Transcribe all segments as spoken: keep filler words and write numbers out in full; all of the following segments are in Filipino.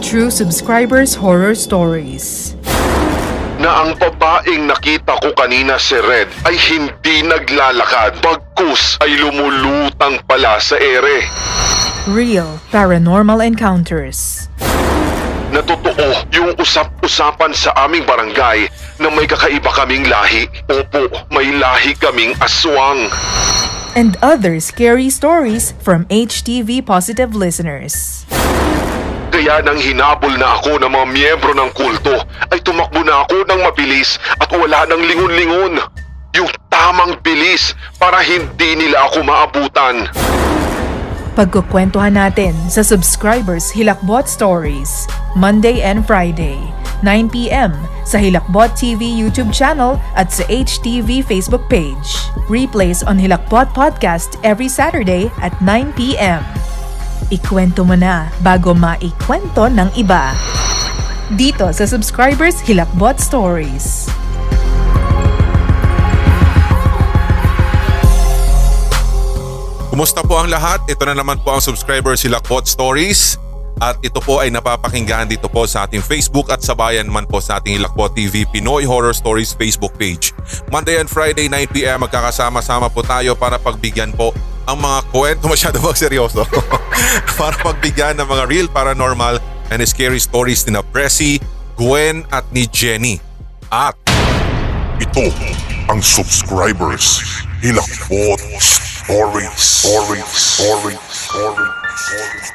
True Subscribers Horror Stories. Na ang babaeng nakita ko kanina si Red ay hindi naglalakad, bagkus ay lumulutang pala sa ere. Real Paranormal Encounters. Na totoo yung usap-usapan sa aming barangay na may kakaiba kaming lahi. Opo, may lahi kaming aswang. And other scary stories from H T V Positive listeners. Kaya nang hinabol na ako ng mga miyembro ng kulto, ay tumakbo na ako ng mabilis at wala nang lingon-lingon. Yung tamang bilis para hindi nila ako maabutan. Pagkukwentuhan natin sa Subscribers Hilakbot Stories, Monday and Friday, nine p.m. sa Hilakbot T V YouTube channel at sa H T V Facebook page. Replays on Hilakbot Podcast every Saturday at nine p.m. Ikwento mo na bago maikwento ng iba. Dito sa Subscribers Hilakbot Stories. Kumusta po ang lahat? Ito na naman po ang Subscribers Hilakbot Stories. At ito po ay napapakinggan dito po sa ating Facebook at sabayan naman po sa ating Hilakbot T V Pinoy Horror Stories Facebook page. Monday and Friday nine p.m. magkakasama-sama po tayo para pagbigyan po ang mga kwento, masyado bang seryoso? Para pagbigyan ng mga real paranormal and scary stories ni na Pressy, Gwen at ni Jenny. At ito ang Subscribers Hilakbot Stories. Stories. Stories. Stories.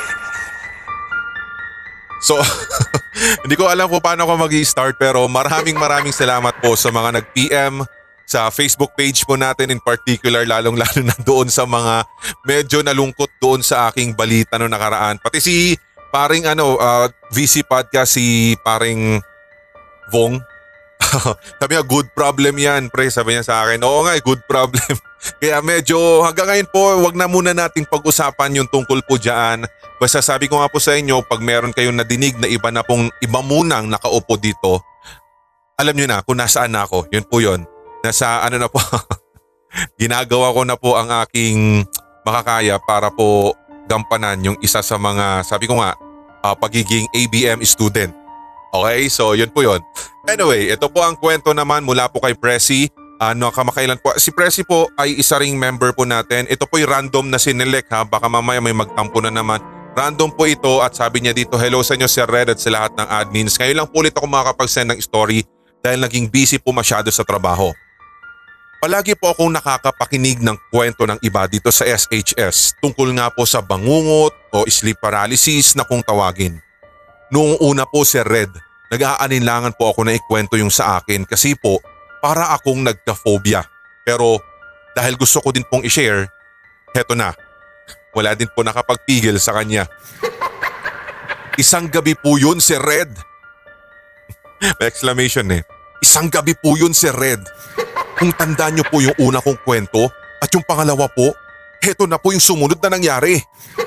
So, hindi ko alam kung paano ako mag-i-start pero maraming maraming salamat po sa mga nag-P M sa Facebook page po natin, in particular lalong-lalo na doon sa mga medyo nalungkot doon sa aking balita no nakaraan. Pati si paring ano, uh, V C Podcast, si paring Vong. Sabi niya, good problem yan, pre. Sabi niya sa akin, oo nga, good problem. Kaya medyo hanggang ngayon po, wag na muna nating pag-usapan yung tungkol po dyan. Basta sabi ko nga po sa inyo, pag meron kayong nadinig na iba na pong iba munang nakaupo dito, alam nyo na kung nasaan na ako. Yun po yun. Nasa ano na po, ginagawa ko na po ang aking makakaya para po gampanan yung isa sa mga, sabi ko nga, uh, pagiging A B M student. Okay, so yun po yun. Anyway, ito po ang kwento naman mula po kay Pressy. Ano, kamakailan po. Si Pressy po ay isa ring member po natin. Ito po yung random na sinelect ha. Baka mamaya may magtampo na naman. Random po ito at sabi niya dito, hello sa inyo Sir Red at sa lahat ng admins. Ngayon lang po ulit ako makakapag-send ng story dahil naging busy po masyado sa trabaho. Palagi po akong nakakapakinig ng kwento ng iba dito sa S H S tungkol nga po sa bangungot o sleep paralysis na kung tawagin. Noong una po Sir Red, nag-aaninlangan po ako na ikwento yung sa akin kasi po para akong nagka-phobia. Pero dahil gusto ko din pong i-share, heto na. Wala din po nakapagpigil sa kanya. Isang gabi po yun Sir Red. May exclamation eh. Isang gabi po yun Sir Red. Kung tandaan niyo po yung una kong kwento at yung pangalawa po, heto na po yung sumunod na nangyari.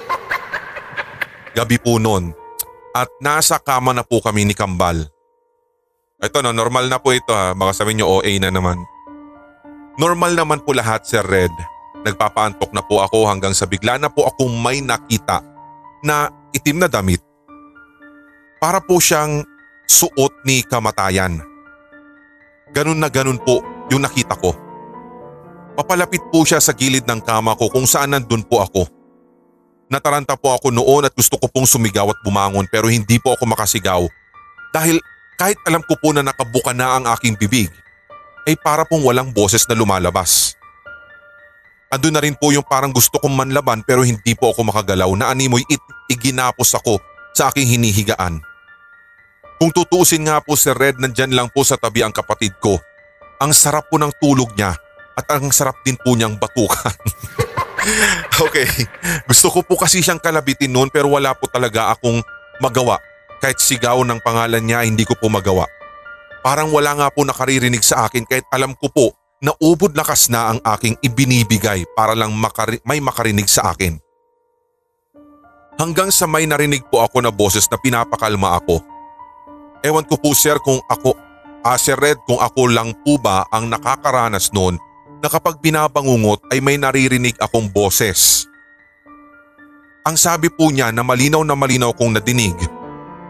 Gabi po noon at nasa kama na po kami ni Kambal. Ito no, normal na po ito ha, baka sabihin niyo O A na naman. Normal naman po lahat Sir Red. Nagpapaantok na po ako hanggang sa bigla na po akong may nakita na itim na damit. Para po siyang suot ni kamatayan. Ganun na ganun po yung nakita ko. Papalapit po siya sa gilid ng kama ko kung saan nandun po ako. Nataranta po ako noon at gusto ko pong sumigaw at bumangon pero hindi po ako makasigaw. Dahil kahit alam ko po na nakabuka na ang aking bibig, ay para pong walang boses na lumalabas. Andun na rin po yung parang gusto kong manlaban pero hindi po ako makagalaw na animoy it iginapos ako sa aking hinihigaan. Kung tutuusin nga po si Red, nandyan lang po sa tabi ang kapatid ko. Ang sarap po ng tulog niya at ang sarap din po niyang batukan. Okay, gusto ko po kasi siyang kalabitin noon pero wala po talaga akong magawa. Kahit sigaw ng pangalan niya hindi ko po magawa. Parang wala nga po nakaririnig sa akin kahit alam ko po na ubod lakas na ang aking ibinibigay para lang makari- may makarinig sa akin. Hanggang sa may narinig po ako na boses na pinapakalma ako. Ewan ko po sir kung ako, ah Sir Red, kung ako lang po ba ang nakakaranas noon na kapag binabangungot ay may naririnig akong boses. Ang sabi po niya na malinaw na malinaw kong nadinig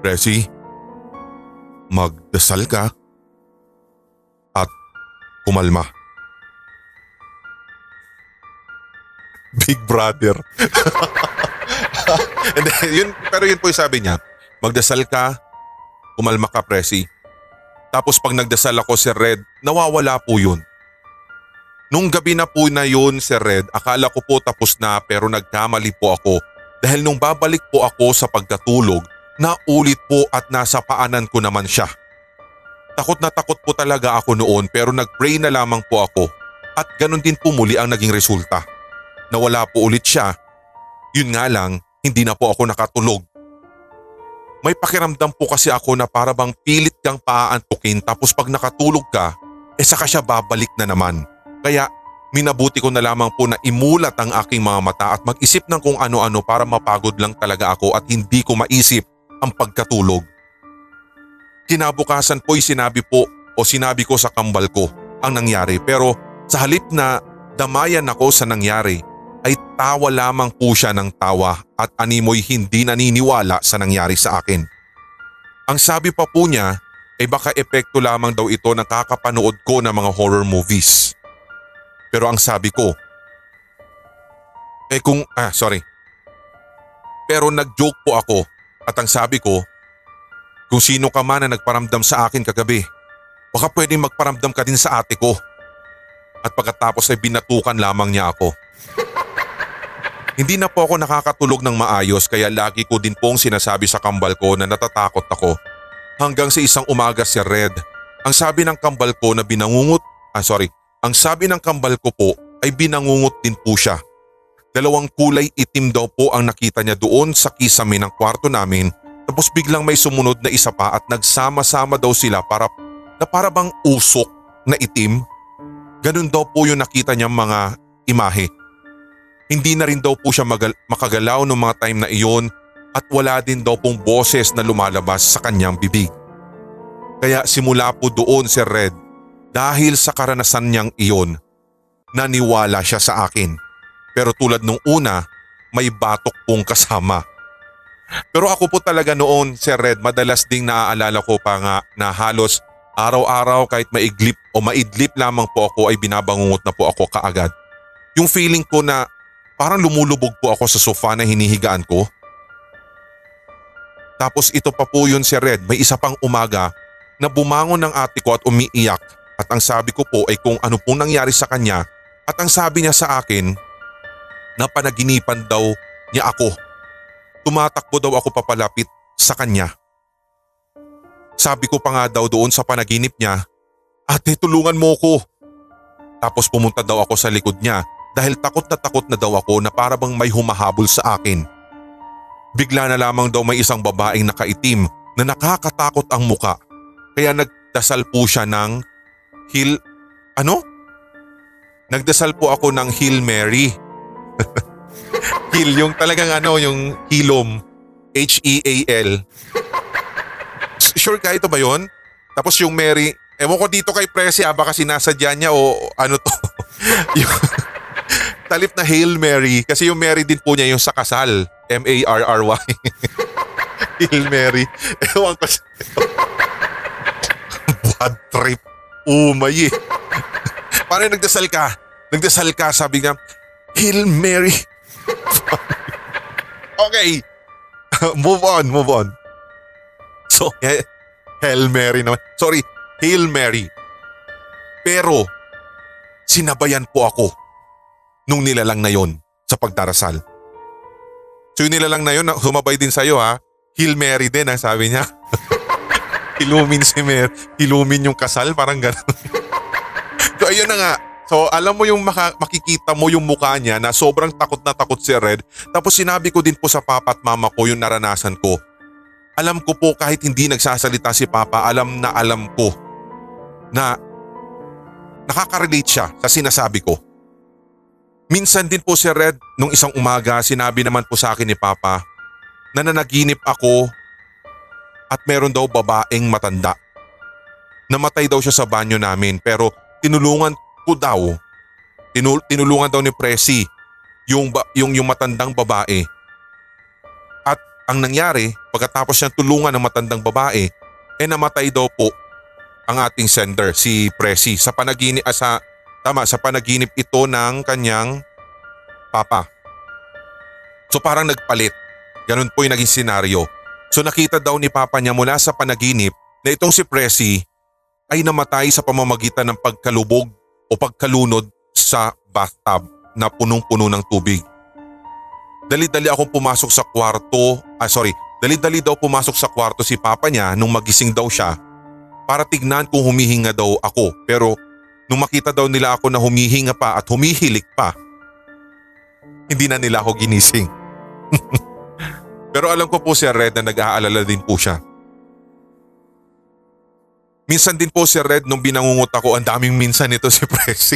Presi, magdasal ka at kumalma. Big brother. And then, yun, pero yun po yung sabi niya, magdasal ka, kumalma ka, Presi. Tapos pag nagdasal ako, Sir Red, nawawala po yun. Nung gabi na po na yun, Sir Red, akala ko po tapos na pero nagkamali po ako. Dahil nung babalik po ako sa pagkatulog, naulit po at nasa paanan ko naman siya. Takot na takot po talaga ako noon pero nag-pray na lamang po ako. At ganun din po muli ang naging resulta. Nawala po ulit siya. Yun nga lang, hindi na po ako nakatulog. May pakiramdam po kasi ako na para bang pilit kang paaantukin tapos pag nakatulog ka, eh saka siya babalik na naman. Kaya minabuti ko na lamang po na imulat ang aking mga mata at mag-isip ng kung ano-ano para mapagod lang talaga ako at hindi ko maisip ang pagkatulog. Kinabukasan po'y sinabi po o sinabi ko sa kambal ko ang nangyari pero sa halip na damayan ako sa nangyari ay tawa lamang po siya ng tawa at animoy hindi naniniwala sa nangyari sa akin. Ang sabi pa po niya ay baka epekto lamang daw ito ng kakapanood ko ng mga horror movies. Pero ang sabi ko, eh kung, ah sorry. Pero nag-joke po ako at ang sabi ko, kung sino ka man na nagparamdam sa akin kagabi, baka pwedeng magparamdam ka din sa ate ko. At pagkatapos ay binatukan lamang niya ako. Hindi na po ako nakakatulog ng maayos kaya lagi ko din pong sinasabi sa kambal ko na natatakot ako. Hanggang sa isang umaga, si Red, ang sabi ng kambal ko na binangungot, ah sorry, ang sabi ng kambal ko po ay binangungot din po siya. Dalawang kulay itim daw po ang nakita niya doon sa kisame ng kwarto namin tapos biglang may sumunod na isa pa at nagsama-sama daw sila para na para bang usok na itim. Ganun daw po yung nakita niyang mga imahe. Hindi na rin daw po siya magal- makagalaw noong mga time na iyon at wala din daw pong boses na lumalabas sa kanyang bibig. Kaya simula po doon, Sir Red, dahil sa karanasan niyang iyon, naniwala siya sa akin. Pero tulad nung una, may batok pong kasama. Pero ako po talaga noon, Sir Red, madalas ding naaalala ko pa nga na halos araw-araw kahit maiglip o maidlip lamang po ako ay binabangungot na po ako kaagad. Yung feeling ko na parang lumulubog po ako sa sofa na hinihigaan ko. Tapos ito pa po yun, Sir Red, may isa pang umaga na bumangon ng ate ko at umiiyak at ang sabi ko po ay kung ano pong nangyari sa kanya at ang sabi niya sa akin na panaginipan daw niya ako. Tumatakbo daw ako papalapit sa kanya. Sabi ko pa nga daw doon sa panaginip niya, ate tulungan mo ko. Tapos pumunta daw ako sa likod niya dahil takot na takot na daw ako na para bang may humahabol sa akin. Bigla na lamang daw may isang babaeng nakaitim na nakakatakot ang muka. Kaya nagdasal po siya ng Hail, ano? Nagdasal po ako ng Hail Mary. Hail, yung talagang ano, yung hilom. H E A L. Sure ka ito ba yun? Tapos yung Mary, ewan ko dito kay Presi ah, baka sinasadya niya o ano to. Yung talip na Hail Mary kasi yung Mary din po niya yung sa kasal. M A R R Y. Hail Mary. Ewan ko siya. Bad trip. Umay eh. Parang nagdasal ka. Nagdasal ka, sabi niya, Hail Mary. Okay. Move on, move on. So, Hail Mary naman. Sorry, Hail Mary. Pero, sinabayan po ako nung nilalang na yon sa pagdarasal. So yung nilalang na yon, humabay din sa'yo ha. Hail Mary din ang sabi niya. Hilumin si Mary. Hilumin yung kasal, parang gano'n. So ayun na nga. So alam mo yung maka- makikita mo yung mukha niya na sobrang takot na takot si Red. Tapos sinabi ko din po sa papa at mama ko yung naranasan ko. Alam ko po kahit hindi nagsasalita si papa, alam na alam ko na nakaka-relate siya sa sinasabi ko. Minsan din po si Red, nung isang umaga, sinabi naman po sa akin ni Papa na nanaginip ako at meron daw babaeng matanda. Namatay daw siya sa banyo namin pero tinulungan ko daw, tinul- tinulungan daw ni Presi yung, ba- yung, yung matandang babae. At ang nangyari, pagkatapos niyang tulungan ng matandang babae, eh namatay daw po ang ating sender, si Presi. Sa panaginip, ah, sa, tama, sa panaginip ito ng kanyang papa. So parang nagpalit. Ganun po yung naging senaryo. So nakita daw ni papa niya mula sa panaginip na itong si Presi ay namatay sa pamamagitan ng pagkalubog o pagkalunod sa bathtub na punong-puno ng tubig. Dali-dali akong pumasok sa kwarto, ah sorry, dali-dali daw pumasok sa kwarto si papa niya nung magising daw siya para tignan kung humihinga daw ako. Pero nung makita daw nila ako na humihinga pa at humihilik pa, hindi na nila ako ginising. Pero alam ko po si Red na nag-aalala din po siya. Minsan din po si Red nung binangungot ako, ang daming minsan nito si Presi.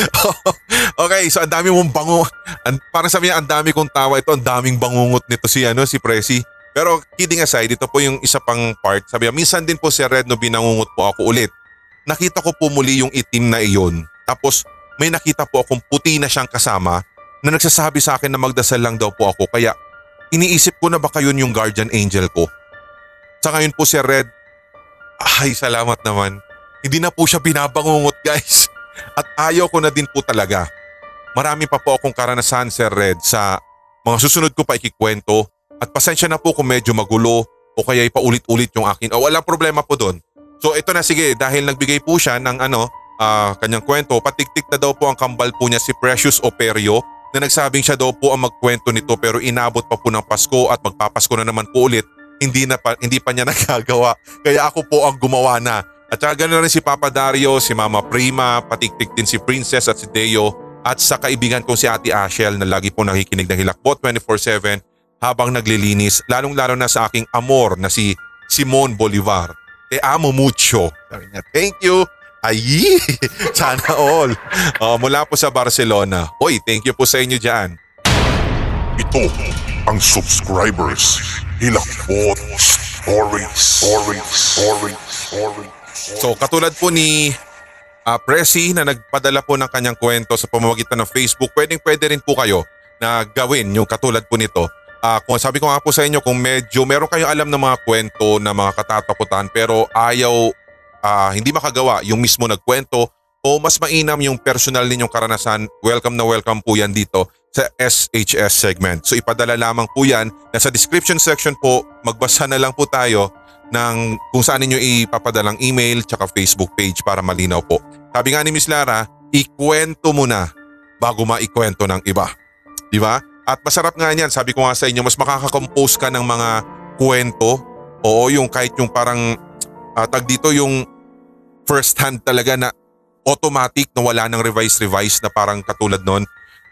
Okay, so ang dami mong bango. An- parang sabi niya, ang dami kong tawa ito, ang daming bangungot nito si, ano, si Presi. Pero kidding aside, ito po yung isa pang part. Sabi niya, minsan din po si Red nung binangungot po ako ulit. Nakita ko po muli yung itim na iyon. Tapos may nakita po akong puti na siyang kasama na nagsasabi sa akin na magdasal lang daw po ako. Kaya iniisip ko na baka yun yung guardian angel ko. Sa ngayon po si Red, ay, salamat naman. Hindi na po siya binabangungot, guys. At ayaw ko na din po talaga. Marami pa po akong karanasan, Sir Red, sa mga susunod ko pa ikikwento. At pasensya na po kung medyo magulo o kaya ipaulit-ulit yung akin. O walang problema po doon. So ito na, sige, dahil nagbigay po siya ng ano, uh, kanyang kwento, patiktik na daw po ang kambal po niya si Precious Operio na nagsabing siya daw po ang magkwento nito pero inabot pa po ng Pasko at magpapasko na naman po ulit. Hindi na pa, hindi pa niya nagagawa. Kaya ako po ang gumawa na. At saka ganoon rin si Papa Dario, si Mama Prima, patiktik din si Princess at si Deo. At sa kaibigan kong si Ate Ashel na lagi po nakikinig ng Hilakbot twenty-four seven habang naglilinis. Lalong-lalo na sa aking amor na si Simon Bolivar. Te amo mucho. Sabi niya, thank you. Ay, sana all. Uh, mula po sa Barcelona. Hoy, thank you po sa inyo dyan. Ito ang subscribers Hilakbot Stories. Stories. Stories. Stories. So katulad po ni uh, Presi na nagpadala po ng kanyang kwento sa pamamagitan ng Facebook, pwedeng pwede rin po kayo na gawin yung katulad po nito. Uh, kung sabi ko nga po sa inyo, kung medyo meron kayong alam ng mga kwento na mga katatakutan pero ayaw uh, hindi makagawa yung mismo nagkwento o mas mainam yung personal ninyong karanasan, welcome na welcome po yan dito sa S H S segment. So ipadala lamang po yan. Nasa description section po, magbasa na lang po tayo ng kung saan ninyo ipapadalang email tsaka Facebook page para malinaw po. Sabi nga ni Miss Lara, ikwento mo na bago maikwento ng iba. Di ba? At masarap nga niyan, sabi ko nga sa inyo, mas makakakompose ka ng mga kwento. Oo, yung kahit yung parang uh, tag dito yung first hand talaga na automatic na wala ng revise-revise na parang katulad nun.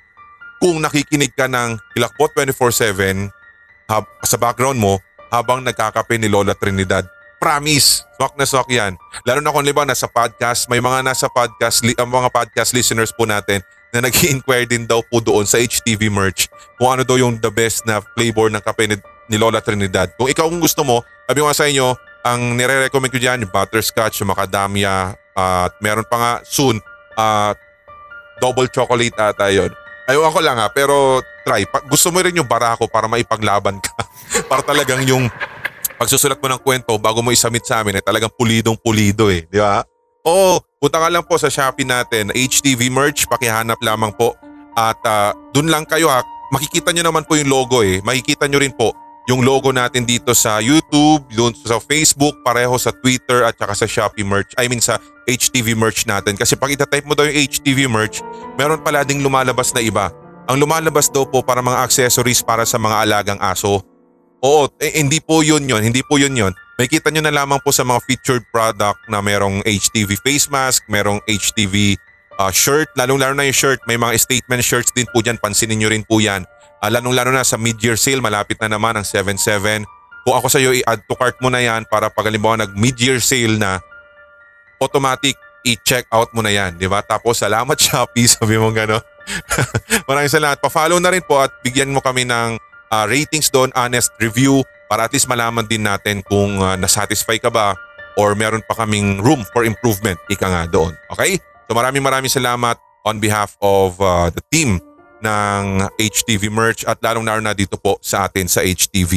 Kung nakikinig ka ng Hilakbot twenty-four seven hab- sa background mo habang nagkakape ni Lola Trinidad. Promise, swak na swak yan. Lalo na kung liba nasa podcast, may mga nasa podcast, li- ang mga podcast listeners po natin na nag-i-inquire din daw po doon sa H T V merch kung ano daw yung the best na flavor ng kape ni, ni Lola Trinidad. Kung ikaw kung gusto mo, sabi ko nga sa inyo, ang nire-recommend ko dyan yung butterscotch, yung macadamia, at uh, meron pa nga soon, uh, double chocolate ata yun. Ayaw ako lang ha, pero try. Pa- gusto mo rin yung barako para maipaglaban ka. Para talagang yung pagsusulat mo ng kwento bago mo isubmit sa amin ay talagang pulidong pulido eh. Di ba? Oo, punta ka lang po sa Shopee natin, H T V merch, pakihanap lamang po. At uh, dun lang kayo ha, makikita nyo naman po yung logo eh. Makikita nyo rin po yung logo natin dito sa YouTube, dun sa Facebook, pareho sa Twitter at saka sa Shopee merch. I mean sa H T V merch natin. Kasi pag itatype mo daw yung H T V merch, meron pala ding lumalabas na iba. Ang lumalabas daw po para mga accessories para sa mga alagang aso. Oo, eh, hindi po yun yun, hindi po yun yun. Makikita nyo na lamang po sa mga featured product na merong H T V face mask, merong H T V uh, shirt, lalong-lalo na yung shirt. May mga statement shirts din po dyan, pansinin nyo rin po yan. Uh, lalong-lalo na sa mid-year sale, malapit na naman ang seven seven. Kung ako sa iyo, i-add to cart mo na yan para pag halimbawa nag mid-year sale na, automatic i-check out mo na yan, di ba? Tapos salamat Shopee, sabi mo gano'n. Maraming salamat. Pa-follow na rin po at bigyan mo kami ng uh, ratings doon, honest review para at least malaman din natin kung uh, nasatisfy ka ba or meron pa kaming room for improvement. Ika nga doon. Okay? So maraming maraming salamat on behalf of uh, the team ng H T V merch at lalong lalo na dito po sa atin sa H T V.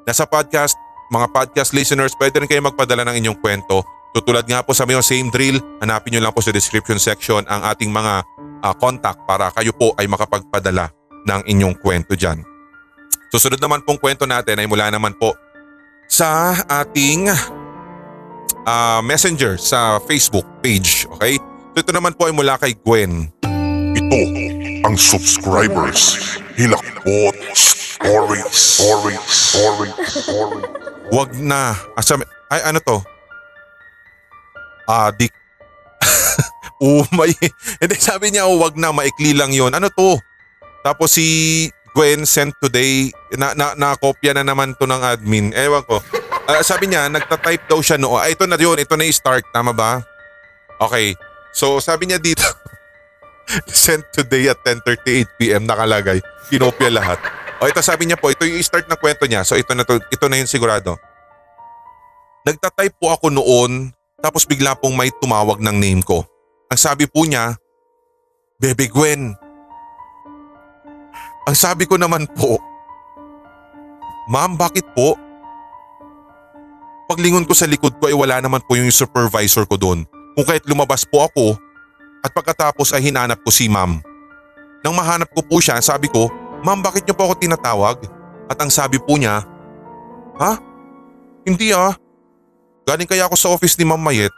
Nasa podcast, mga podcast listeners, pwede rin kayo magpadala ng inyong kwento. Tutulad nga po sa mga same drill, hanapin nyo lang po sa description section ang ating mga uh, contact para kayo po ay makapagpadala ng inyong kwento dyan. Susunod naman pong kwento natin ay mula naman po sa ating uh, messenger sa Facebook page. Okay? So ito naman po ay mula kay Gwen. Ito ang subscribers Hilakbot Stories. Stories. Stories. Stories. Wag na. Asa, ay ano to? Adik. Umay. Hindi, sabi niya, oh, wag na, maikli lang yon. Ano to? Tapos si Gwen sent today, na, na, na-kopya na naman to ng admin. Ewan ko. Uh, sabi niya, nagta-type daw siya no. Ah, ito na yun, ito na yung start. Tama ba? Okay. So sabi niya dito, sent today at ten thirty-eight p m nakalagay. Kinopya lahat. O ito sabi niya po, ito yung start na kwento niya. So ito na, to, ito na yung sigurado. Nagta-type po ako noon, tapos bigla pong may tumawag ng name ko. Ang sabi po niya, Bebe Gwen. Ang sabi ko naman po, Ma'am, bakit po? Paglingon ko sa likod ko ay wala naman po yung supervisor ko doon. Kung kahit lumabas po ako at pagkatapos ay hinanap ko si Ma'am. Nang mahanap ko po siya, sabi ko, Ma'am, bakit niyo po ako tinatawag? At ang sabi po niya, Ha? Hindi ah. Galing kaya ako sa office ni Ma'am Mayet.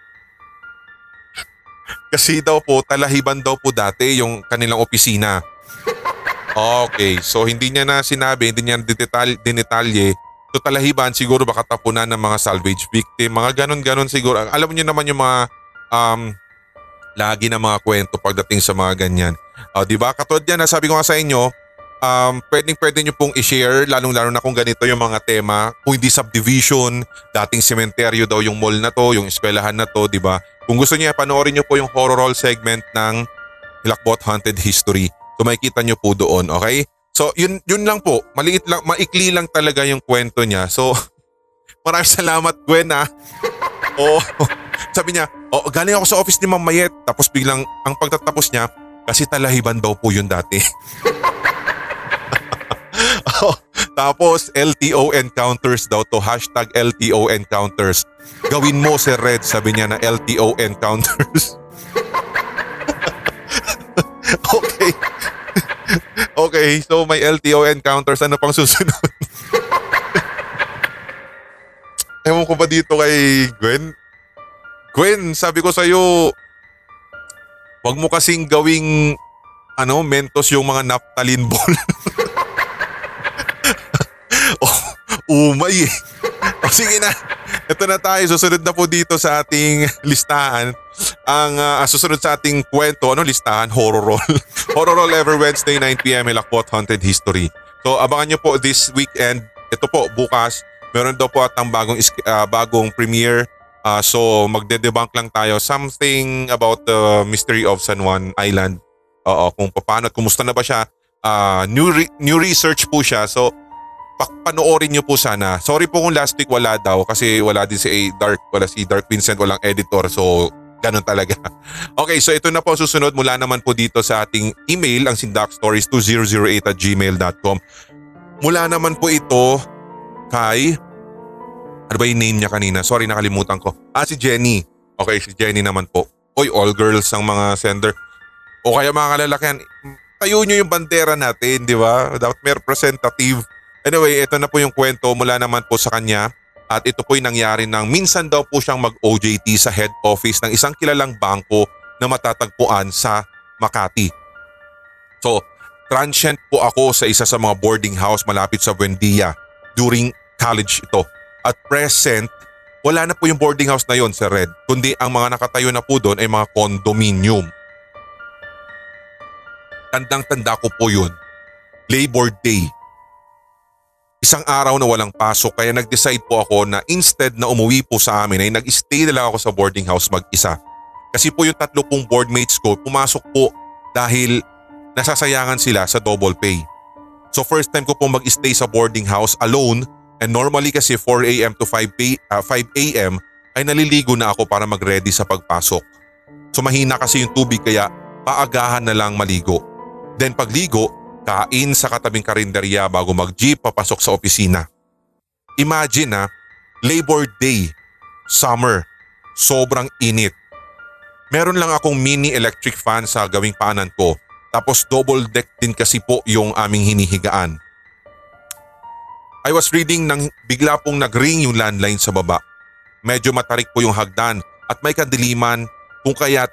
Kasi daw po, talahiban daw po dati yung kanilang opisina. Okay, so hindi niya na sinabi, hindi niya dinital, dinitalye. So talahiban siguro baka tapunan ng mga salvage victim, mga ganon-ganon siguro. Alam niyo naman yung mga um, lagi na mga kwento pagdating sa mga ganyan. Uh, diba? Katulad yan, sabi ko nga sa inyo, um, pwedeng pwede nyo pong i-share, lalong-lalo na kung ganito yung mga tema. Kung hindi subdivision, dating sementeryo daw yung mall na to, yung eskwelahan na to, diba? Kung gusto niya, panoorin nyo po yung horror roll segment ng Hilakbot Haunted History. So makikita nyo po doon, okay? So yun, yun lang po, maliit lang, maikli lang talaga yung kwento niya. So maraming salamat Gwen ah. Oo, sabi niya, oh, galing ako sa office ni Ma'am Mayet. Tapos biglang ang pagtatapos niya, kasi talahiban daw po yun dati. Oh, tapos L T O encounters daw to, hashtag L T O encounters. Gawin mo Sir Red, sabi niya na L T O encounters. Okay. Okay, so may L T O encounters. Ano pang susunod? Ewan ko ba dito kay Gwen? Gwen, sabi ko sa'yo, wag mo kasing gawing ano, Mentos yung mga naphthalene ball. Oh, umay eh. O sige na. Ito na tayo. Susunod na po dito sa ating listahan. Ang uh, susunod sa ating kwento, ano listahan? Horror roll. Horror roll every Wednesday nine p m Hilakbot Haunted History. So abangan nyo po this weekend. Ito po bukas. Meron daw po at ang bagong, uh, bagong premiere. Uh, so magde-debunk lang tayo. Something about the mystery of San Juan Island. Oo, kung paano at kumusta na ba siya. Uh, new, re- new research po siya. So panoorin nyo po sana. Sorry po kung last week wala daw kasi wala din si Dark, wala si Dark Vincent, walang editor. So ganun talaga. Okay, so ito na po susunod mula naman po dito sa ating email, ang sindakstories two thousand eight at gmail dot com. Mula naman po ito kay, ano ba yung name niya kanina? Sorry, nakalimutan ko. Ah, si Jenny. Okay, si Jenny naman po. Oy, all girls ang mga sender. O kaya mga kalalakihan, tayo nyo yung bandera natin, di ba? Dapat may representative. Anyway, ito na po yung kwento mula naman po sa kanya at ito po'y nangyari nang minsan daw po siyang mag-O J T sa head office ng isang kilalang bangko na matatagpuan sa Makati. So, transient po ako sa isa sa mga boarding house malapit sa Buendia during college ito. At present, wala na po yung boarding house na yon sa Red, kundi ang mga nakatayo na po doon ay mga condominium. Tandang-tanda ko po yun. Labor Day. Isang araw na walang pasok kaya nag-decide po ako na instead na umuwi po sa amin ay nag-stay na lang ako sa boarding house mag-isa. Kasi po yung tatlo pong boardmates ko pumasok po dahil nasasayangan sila sa double pay. So first time ko po mag-stay sa boarding house alone and normally kasi four a m to five a m ay naliligo na ako para mag-ready sa pagpasok. So mahina kasi yung tubig kaya paagahan na lang maligo. Then pagligo, kain sa katabing karinderya bago mag-jeep papasok sa opisina. Imagine na, Labor Day, summer, sobrang init. Meron lang akong mini electric fan sa gawing paanan ko. Tapos double deck din kasi po yung aming hinihigaan. I was reading nang bigla pong nag-ring yung landline sa baba. Medyo matarik po yung hagdan at may kadiliman kung kaya't…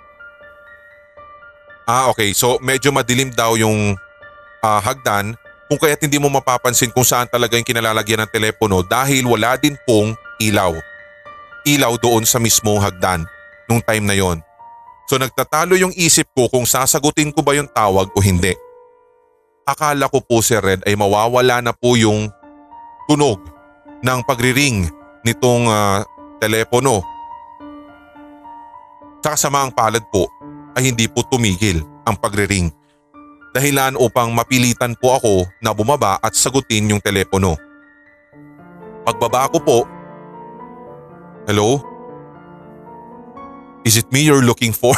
Ah okay, so medyo madilim daw yung uh, hagdan kung kaya't hindi mo mapapansin kung saan talaga yung kinalalagyan ng telepono dahil wala din pong ilaw. Ilaw doon sa mismong hagdan nung time na yon. So nagtatalo yung isip ko kung sasagutin ko ba yung tawag o hindi. Akala ko po si Red ay mawawala na po yung tunog ng pagriring nitong uh, telepono. Sa kasamaang palad po ay hindi po tumigil ang pagriring. Dahilan upang mapilitan po ako na bumaba at sagutin yung telepono. Pagbaba ko po, hello? Is it me you're looking for?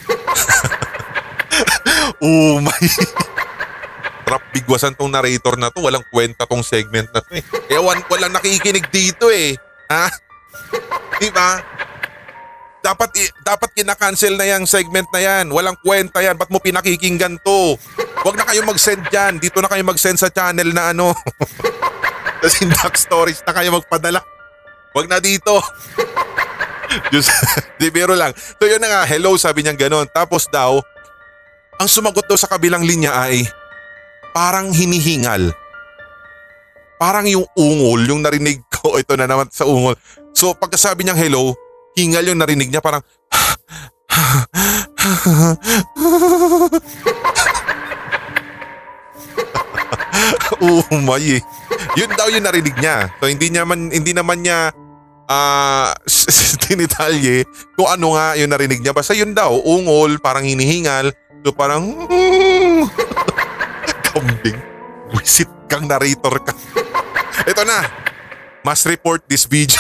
Oh my… Trap bigwasan tong narrator na to. Walang kwenta tong segment na to eh. Ewan, walang nakikinig dito eh. Ha? Diba? Dapat, dapat kinakancel na yung segment na yan. Walang kwenta yan. Ba't mo pinakikinggan to? Huwag na kayo mag-send dyan. Dito na kayo mag-send sa channel na ano. Tapos inbox stories na kayo magpadala. Huwag na dito. Just, di biro lang. So yun na nga, hello sabi niya gano'n. Tapos daw, ang sumagot daw sa kabilang linya ay parang hinihingal. Parang yung ungol, yung narinig ko, ito na naman sa ungol. So pagkasabi niyang hello, hingal yung narinig niya parang oh my eh. Yun daw yung narinig niya. So hindi niya man, hindi naman niya Ah, uh, tinitalye kung ano nga yung narinig niya. Basta yun daw, ungol, parang hinihingal. So parang kambing, wisit kang narrator ka. Ito na, must report this video.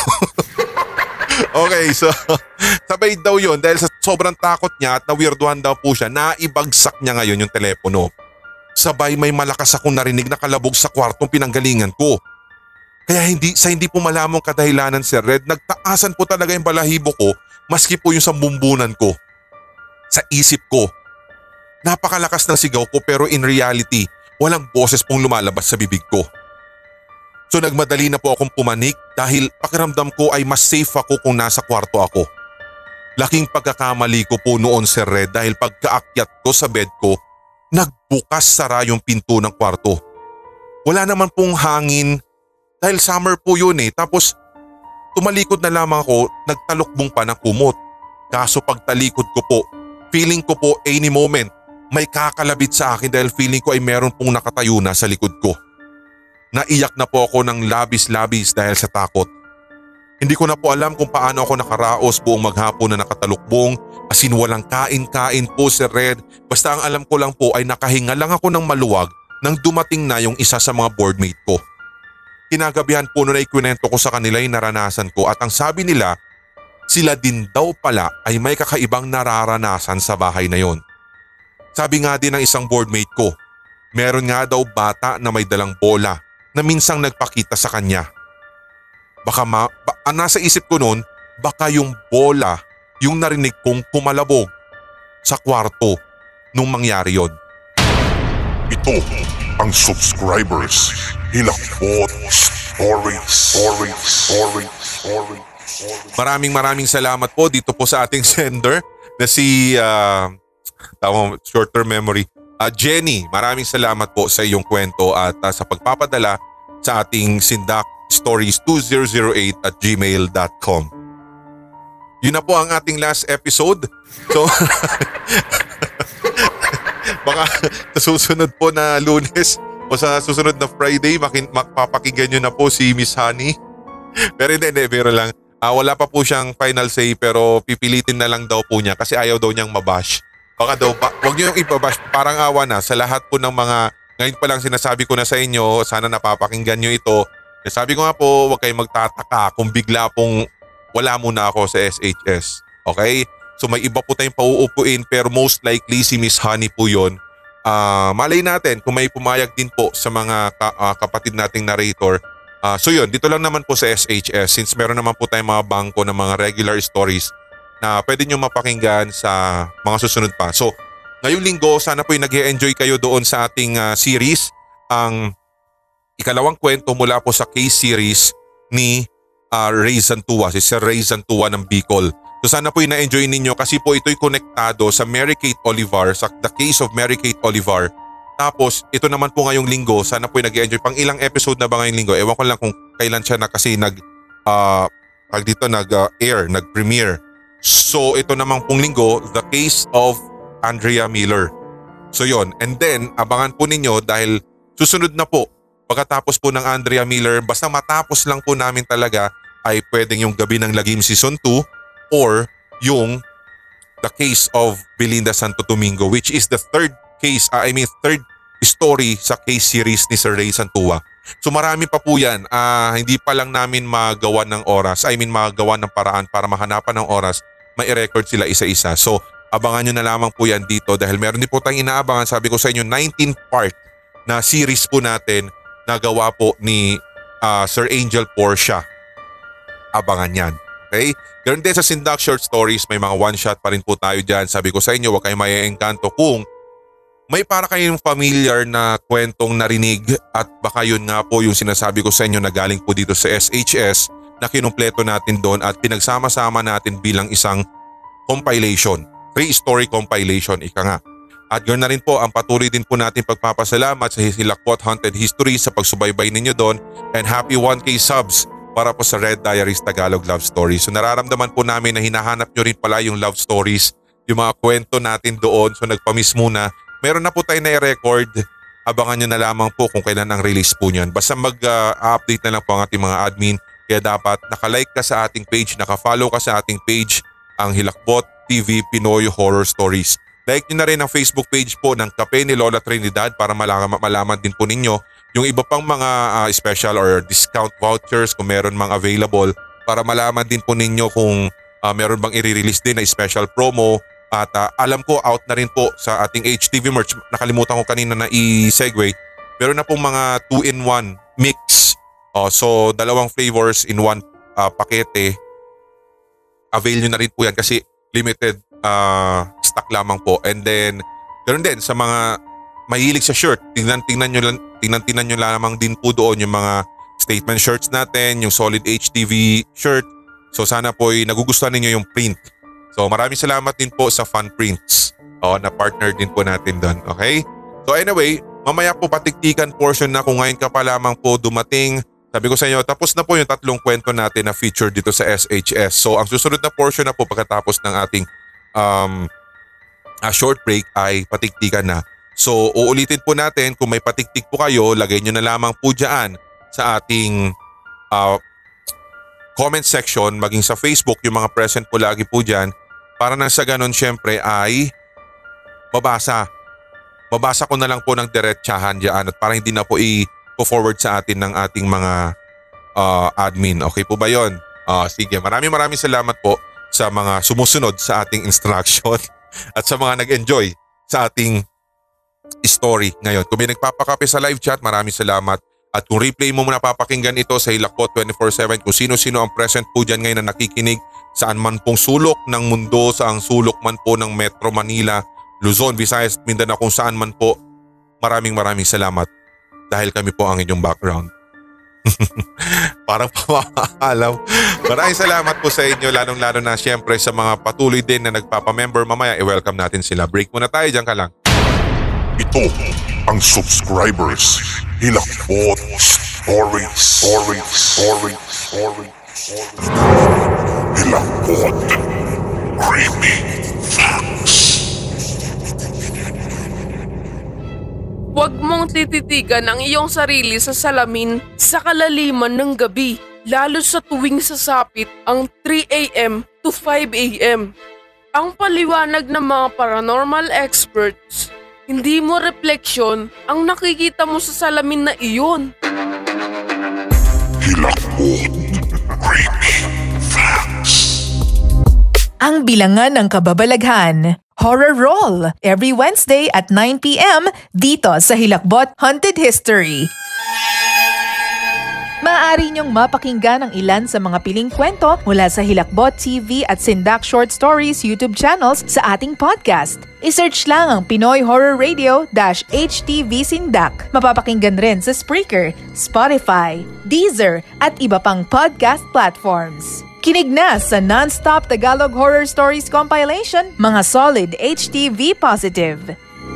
Okay, so sabay daw yun dahil sa sobrang takot niya at nawirduhan daw po siya, naibagsak niya ngayon yung telepono. Sabay may malakas akong narinig na kalabog sa kwartong pinanggalingan ko. Kaya hindi, sa hindi po malamang kadahilanan si Red, nagtaasan po talaga yung balahibo ko maski po yung sambumbunan ko. Sa isip ko, napakalakas ng sigaw ko pero in reality, walang boses pong lumalabas sa bibig ko. So nagmadali na po akong pumanik dahil pakiramdam ko ay mas safe ako kung nasa kwarto ako. Laking pagkakamali ko po noon si Red dahil pagkaakyat ko sa bed ko, nagbukas sara yung pinto ng kwarto. Wala naman pong hangin. Dahil summer po yun eh. Tapos tumalikod na lamang ako, nagtalukbong pa ng kumot. Kaso pagtalikod ko po, feeling ko po any moment may kakalabit sa akin dahil feeling ko ay meron pong nakatayo na sa likod ko. Naiyak na po ako ng labis-labis dahil sa takot. Hindi ko na po alam kung paano ako nakaraos buong maghapon na nakatalukbong, as in walang kain-kain po si Red. Basta ang alam ko lang po ay nakahinga lang ako ng maluwag nang dumating na yung isa sa mga boardmate ko. Kinagabihan po noon ay kwento ko sa kanila yung naranasan ko at ang sabi nila, sila din daw pala ay may kakaibang nararanasan sa bahay na yon. Sabi nga din ng isang boardmate ko, meron nga daw bata na may dalang bola na minsang nagpakita sa kanya. Baka ma, ba, ang nasa isip ko noon, baka yung bola yung narinig kong kumalabog sa kwarto nung mangyari yon. Ito ang subscribers. Hilakbot Stories. Stories. Stories. Stories. Maraming maraming salamat po dito po sa ating sender na si uh, tawag short term memory. Uh, Jenny, maraming salamat po sa iyong kwento at uh, sa pagpapadala sa ating Sindak Stories two thousand eight at gmail dot com. Yun na po ang ating last episode. So baka sa susunod po na Lunes o sa susunod na Friday, makin- makapapakinggan nyo na po si Miss Honey. Pero hindi, hindi, pero lang. Uh, wala pa po siyang final say pero pipilitin na lang daw po niya kasi ayaw daw niyang mabash. Baka daw, ba- wag niyo yung ipabash, parang awa na sa lahat po ng mga, ngayon pa lang sinasabi ko na sa inyo, sana napapakinggan nyo ito. Sabi ko nga po, wag kayong magtataka kung bigla pong wala muna ako sa S H S. Okay? So may iba po tayong pauupuin pero most likely si Miss Honey po yun. Uh, malay natin kung may pumayag din po sa mga ka, uh, kapatid nating narrator Uh, so yun, dito lang naman po sa S H S since meron naman po tayong mga bangko ng mga regular stories na pwede nyo mapakinggan sa mga susunod pa. So ngayong linggo, sana po yung nag-e-enjoy kayo doon sa ating uh, series. Ang ikalawang kwento mula po sa case series ni uh, Ray Zantua, si Sir Ray Zantua ng Bicol. So sana po yung na-enjoy ninyo kasi po ito'y konektado sa Mary Kate Olivar, sa the case of Mary Kate Olivar. Tapos ito naman po ngayong linggo, sana po yung nag-enjoy. Pang ilang episode na ba ngayong linggo? Ewan ko lang kung kailan siya na kasi nag, uh, pag dito nag-air, uh, nag-premiere. So ito naman pong linggo, the case of Andrea Miller. So yon, and then abangan po ninyo dahil susunod na po, pagkatapos po ng Andrea Miller, basta matapos lang po namin talaga ay pwedeng yung Gabi ng Lagim Season two or yung the case of Belinda Santo Domingo, which is the third case, uh, I mean third story sa case series ni Sir Ray Zantua. So marami pa po yan. Uh, hindi pa lang namin magawa ng oras, I mean magawa ng paraan para mahanapan ng oras, may record sila isa-isa. So abangan nyo na lamang po yan dito dahil meron din po tayong inaabangan. Sabi ko sa inyo, nineteen part na series po natin na gawa po ni uh, Sir Angel Portia. Abangan yan. Okay? Ganoon din sa Sindak Short Stories, may mga one-shot pa rin po tayo dyan. Sabi ko sa inyo, huwag kayong maiengkanto kung may para kayong familiar na kwentong narinig at baka yun nga po yung sinasabi ko sa inyo na galing po dito sa S H S na kinumpleto natin doon at pinagsama-sama natin bilang isang compilation, three story compilation, ika nga. At ganoon na rin po ang patuloy din po natin pagpapasalamat sa Hilakbot Haunted History sa pagsubaybay ninyo doon and happy one K subs para po sa Red Diaries Tagalog Love Stories. So nararamdaman po namin na hinahanap nyo rin pala yung love stories, yung mga kwento natin doon. So nagpamiss muna. Meron na po tayo na i-record. Abangan nyo na lamang po kung kailan ang release po nyan. Basta mag-update uh, na lang po ang ating mga admin. Kaya dapat nakalike ka sa ating page, nakafollow ka sa ating page, ang Hilakbot T V Pinoy Horror Stories. Like nyo na rin ang Facebook page po ng Kape ni Lola Trinidad para malaman, malaman din po ninyo yung iba pang mga uh, special or discount vouchers kung meron mang available para malaman din po ninyo kung uh, meron bang i-release din na special promo. At uh, alam ko out na rin po sa ating H T V merch. Nakalimutan ko kanina na i-segue. Meron na pong mga two in one mix. Uh, so dalawang flavors in one uh, pakete. Avail nyo na rin po yan kasi limited uh, stock lamang po. And then ganoon din sa mga mahilig sa shirt. Tingnan-tingnan nyo, tingnan-tingnan nyo lamang din po doon yung mga statement shirts natin, yung solid H T V shirt. So sana po ay nagugustuhan ninyo yung print. So maraming salamat din po sa Fun Prints. O, na partner din po natin doon. Okay? So anyway, mamaya po patiktikan portion na kung ngayon ka pa lamang po dumating. Sabi ko sa inyo, tapos na po yung tatlong kwento natin na feature dito sa S H S. So ang susunod na portion na po pagkatapos ng ating um, uh, short break ay patiktikan na. So uulitin po natin, kung may patiktik po kayo, lagay nyo na lamang po dyan sa ating uh, comment section, maging sa Facebook, yung mga present po lagi po dyan. Para na sa ganun syempre ay babasa. Babasa ko na lang po ng diretsahan dyan at para hindi na po i-forward sa atin ng ating mga uh, admin. Okay po ba yun? Uh, sige, maraming maraming salamat po sa mga sumusunod sa ating instruction at sa mga nag-enjoy sa ating story ngayon. Kung may nagpapakape sa live chat, maraming salamat. At kung replay mo muna papakinggan ito sa Hilakbot twenty-four seven, kung sino-sino ang present po dyan ngayon na nakikinig, saan man pong sulok ng mundo, saang sulok man po ng Metro Manila, Luzon, Visayas, Mindanao, kung saan man po, maraming maraming salamat dahil kami po ang inyong background. Parang pamahalaw. Maraming salamat po sa inyo, lalong-lalo na siyempre sa mga patuloy din na nagpapamember. Mamaya i-welcome natin sila. Break muna tayo, dyan ka lang. Ito ang subscribers Hilakbot Stories Stories Stories Stories Hilakbot Creepy Facts. Huwag mong tititigan ang iyong sarili sa salamin sa kalaliman ng gabi, lalo sa tuwing sasapit ang three a.m. to five a.m. Ang paliwanag ng mga paranormal experts, hindi mo refleksyon ang nakikita mo sa salamin na iyon. Hilakbot Creepy Facts. Ang bilangan ng kababalaghan. Horror Roll every Wednesday at nine p.m. dito sa Hilakbot Haunted History. Maaari maaari niyong mapakinggan ang ilan sa mga piling kwento mula sa Hilakbot T V at Sindak Short Stories YouTube channels sa ating podcast. I-search lang ang Pinoy Horror Radio H T V Sindak. Mapapakinggan rin sa Spreaker, Spotify, Deezer at iba pang podcast platforms. Kinig na sa non-stop Tagalog Horror Stories compilation, Mga Solid H T V Positive.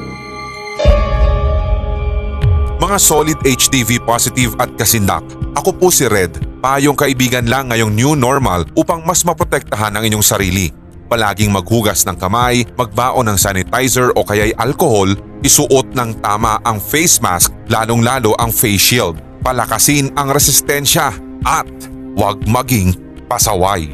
Mga Solid H T V Positive at Kasindak, ako po si Red, payong kaibigan lang ngayong new normal upang mas maprotektahan ang inyong sarili. Palaging maghugas ng kamay, magbaon ng sanitizer o kaya'y alcohol, isuot ng tama ang face mask, lalong-lalo ang face shield, palakasin ang resistensya at huwag maging pasaway.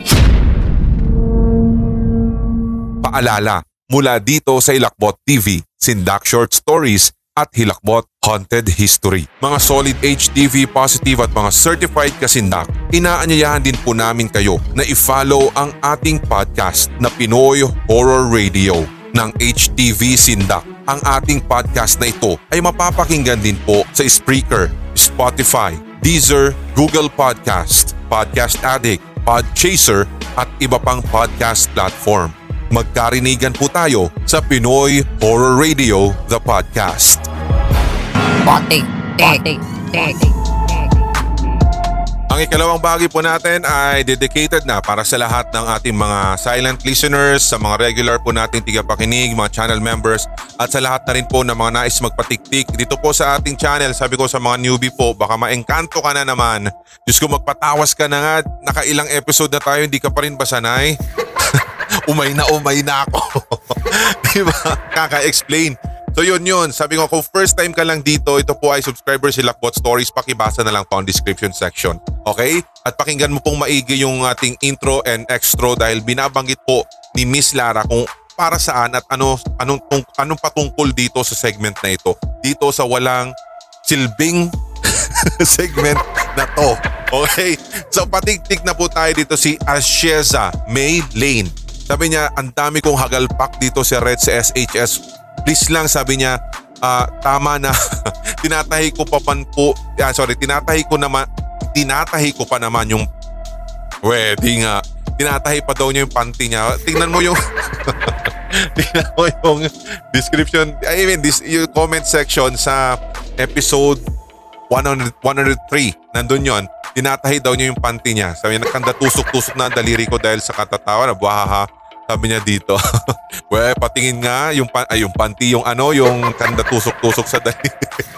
Paalala, mula dito sa Hilakbot T V, Sindak Short Stories at Hilakbot Haunted History. Mga Solid H T V Positive at mga Certified Kasindak, inaanyayahan din po namin kayo na i-follow ang ating podcast na Pinoy Horror Radio ng H T V Sindak. Ang ating podcast na ito ay mapapakinggan din po sa Spreaker, Spotify, Deezer, Google Podcast, Podcast Addict, Podchaser at iba pang podcast platform. Magkarinigan po tayo sa Pinoy Horror Radio, the podcast. Boting, boting, boting. Ang ikalawang bahagi po natin ay dedicated na para sa lahat ng ating mga silent listeners, sa mga regular po nating tigapakinig, mga channel members at sa lahat na rin po ng mga nais magpatiktik dito po sa ating channel. Sabi ko sa mga newbie po, baka maengkanto ka na naman. Diyos ko, magpatawas ka na nga, nakailang episode na tayo, hindi ka pa rin ba sanay? Umay na umay na ako. Diba? Kaka-explain. So yun yun, sabi ko kung first time ka lang dito, ito po ay subscriber si Hilakbot Stories, pakibasa na lang po ang description section. Okay? At pakinggan mo pong maigi yung ating intro and extra dahil binabanggit po ni Miss Lara kung para saan at ano, anong, anong patungkol dito sa segment na ito. Dito sa walang silbing segment na to. Okay? So patiktik na po tayo dito si Asheza May Lane. Sabi niya, ang dami kong hagalpak dito si Red sa S H S. Please lang, sabi niya, uh, tama na. tinatahi ko pa pan po, ah, sorry, tinatahi ko naman, tinatahi ko pa naman yung wedding nga. Tinatahi pa daw niya yung panty niya. Tingnan mo yung, tingnan mo yung description, I mean, this, yung comment section sa episode one hundred, one oh three. Nandun yon. Tinatahi daw niya yung panty niya. Sabi niya, nakanda tusok-tusok na ang daliri ko dahil sa katatawa na buhaha. Sabi niya dito, well, patingin nga yung, pan ay, yung panty, yung ano, yung kanda tusok-tusok sa daliri.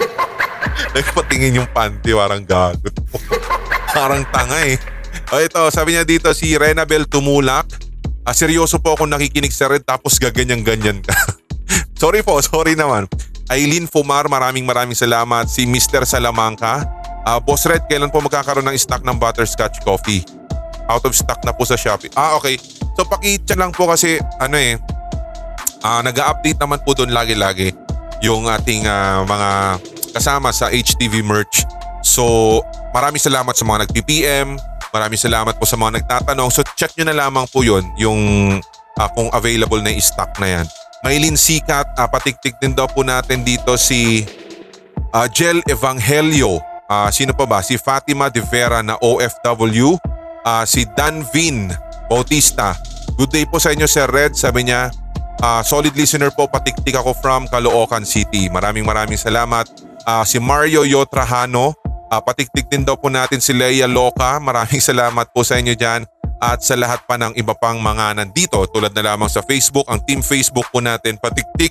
Nagpatingin yung panty, parang gagot. Parang tanga eh. O ito, sabi niya dito, si Renabel Tumulak. Ah, seryoso po akong nakikinig sa Red tapos gaganyan-ganyan ka. Sorry po, sorry naman. Aileen Fumar, maraming maraming salamat. Si Mister Salamanca. Uh, Boss Red, kailan po magkakaroon ng stock ng butterscotch coffee? Out of stock na po sa Shopee. Ah, okay. So pakitsa lang po kasi ano eh, uh, nag-a-update naman po doon lagi-lagi yung ating uh, mga kasama sa H T V merch. So maraming salamat sa mga nag-P P M, maraming salamat po sa mga nagtatanong. So check nyo na lamang po yun, yung uh, kung available na yung stock na yan. Maylin Sikat, uh, patiktik din daw po natin dito si uh, Jel Evangelio. Uh, sino pa ba? Si Fatima De Vera na O F W. Uh, si Danvin Bautista. Good day po sa inyo, Sir Red. Sabi niya, uh, solid listener po, patiktik ako from Caloocan City. Maraming maraming salamat. Uh, si Mario Yotrahano, uh, patiktik din daw po natin si Leia Loca. Maraming salamat po sa inyo dyan. At sa lahat pa ng iba pang mga nandito, tulad na lamang sa Facebook, ang team Facebook po natin, patiktik.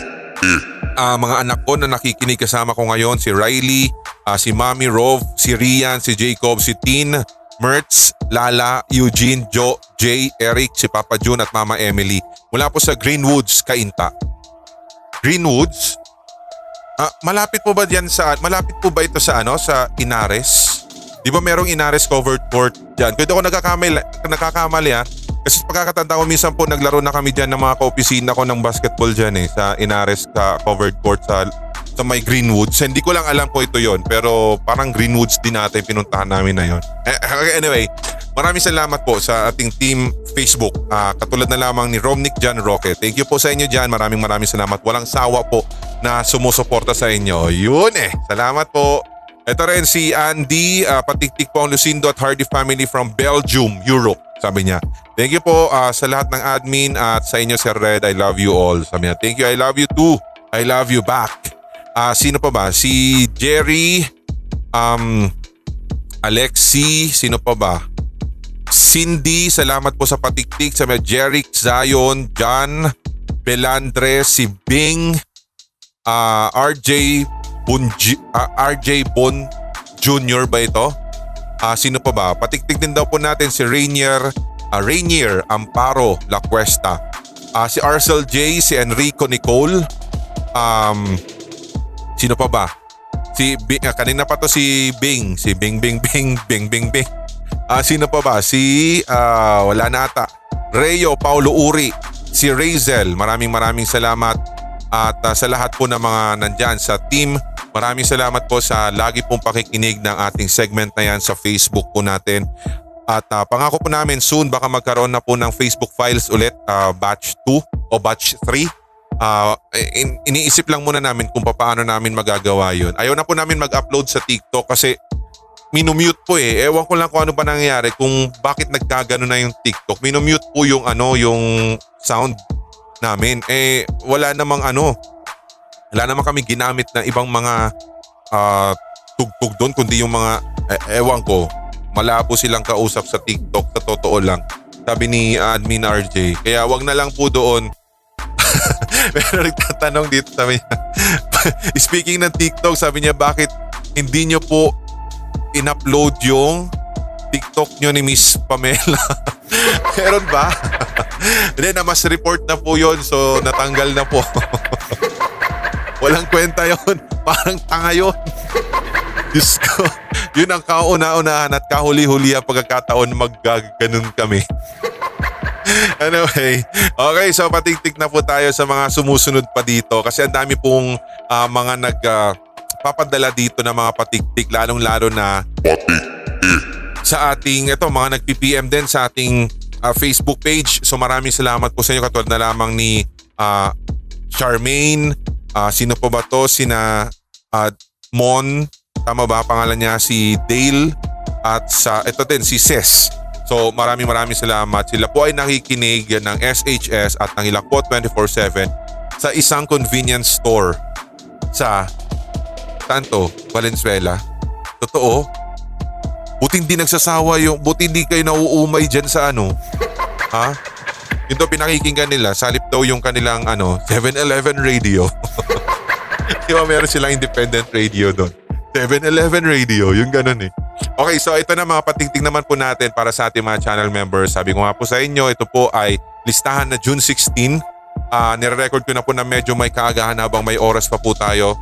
Uh, mga anak ko na nakikinig kasama ko ngayon, si Riley, uh, si Mami Rov, si Rian, si Jacob, si Tin, Mertz, Lala, Eugene, Joe, Jay, Eric, si Papa June at Mama Emily. Mula po sa Greenwoods, Cainta. Greenwoods? Ah, malapit po ba diyan sa malapit po ba ito sa ano sa Inares? Di ba merong Inares covered court diyan? Kaya ako nagkakamali, nagkakamali ha. Kasi pagkakatanda ko minsan po naglaro na kami diyan ng mga kaopisina ko ng basketball diyan eh sa Inares ka covered court sa sa may Greenwoods. Hindi ko lang alam po ito yon, pero parang Greenwoods din natin pinuntahan namin na yon. Anyway, maraming salamat po sa ating team Facebook. Uh, katulad na lamang ni Romnick John Roque. Thank you po sa inyo dyan. Maraming maraming salamat. Walang sawa po na sumusuporta sa inyo. Yun eh. Salamat po. Ito rin si Andy, uh, patiktik po ang Lucindo at Hardy family from Belgium, Europe. Sabi niya, thank you po uh, sa lahat ng admin at sa inyo Sir Red, I love you all. Sabi niya, thank you, I love you too. I love you back. Uh, sino pa ba? Si Jerry, um, Alexi, sino pa ba? Cindy, salamat po sa patiktik. Sabi niya, Jeric, Zion, John, Belandres, si Bing, uh, R J, Bunji, uh, R J Bon Junior ba ito? Uh, sino pa ba? Patiktik din daw po natin si Rainier, uh, Rainier Amparo La Cuesta. Uh, si Arcel J, si Enrico Nicole. Um, sino pa ba? Si Bing, uh, kanina pa to si Bing, si Bing Bing Bing Bing Bing Bing. Uh, sino pa ba? Si uh, wala na ata. Reo Paulo Uri, si Razel. Maraming maraming salamat. At uh, sa lahat po ng mga nandyan sa team, maraming salamat po sa lagi pong pakikinig ng ating segment na yan sa Facebook po natin. At uh, pangako po namin soon baka magkaroon na po ng Facebook files ulit, uh, batch two o batch three. Uh, in, iniisip lang muna namin kung paano namin magagawa yun. Ayaw na po namin mag-upload sa TikTok kasi minumute po eh. Ewan ko lang kung ano ba nangyayari, kung bakit nagkagano na yung TikTok. Minumute po yung ano, yung sound namin. Eh wala namang ano, wala namang kami ginamit na ibang mga uh, tugtog doon kundi yung mga eh, ewan ko, malabo silang kausap sa TikTok, sa totoo lang, sabi ni uh, Admin R J. Kaya wag na lang po doon. Pero nagtatanong dito, sabi niya speaking ng TikTok, sabi niya bakit hindi nyo po in-upload yung TikTok nyo ni Miss Pamela? Meron ba? Hindi, na mas report na po yun, so natanggal na po. Walang kwenta yun. Parang tanga yun. Diyos ko, yun ang kauna-unahan at kahuli-huli ang pagkakataon maggaganon kami. Anyway, okay, so patiktik na po tayo sa mga sumusunod pa dito kasi ang dami pong uh, mga nag uh, papadala dito na mga patiktik, lalong-lalo na sa ating, ito, mga nag-P P M din sa ating uh, Facebook page. So maraming salamat po sa inyo, katulad na lamang ni uh, Charmaine, uh, sino po ba to? Sina uh, Mon, tama ba pangalan niya? Si Dale, at sa ito din si Ses. So maraming maraming salamat. Sila po ay nakikinig ng S H S at ng Hilakbot twenty-four seven sa isang convenience store sa Tanto, Valenzuela. Totoo? Buti hindi nagsasawa yung, buti hindi kayo nauumay dyan sa ano. Ha? Yun daw pinakikinggan nila, salip daw yung kanilang ano, seven eleven radio. Di ba meron silang independent radio doon? seven eleven radio, yung ganun eh. Okay, so ito na mga patingting naman po natin para sa ating mga channel members. Sabi ko nga po sa inyo, ito po ay listahan na June sixteen. Uh, nire-record ko na po na medyo may kaagahan habang may oras pa po tayo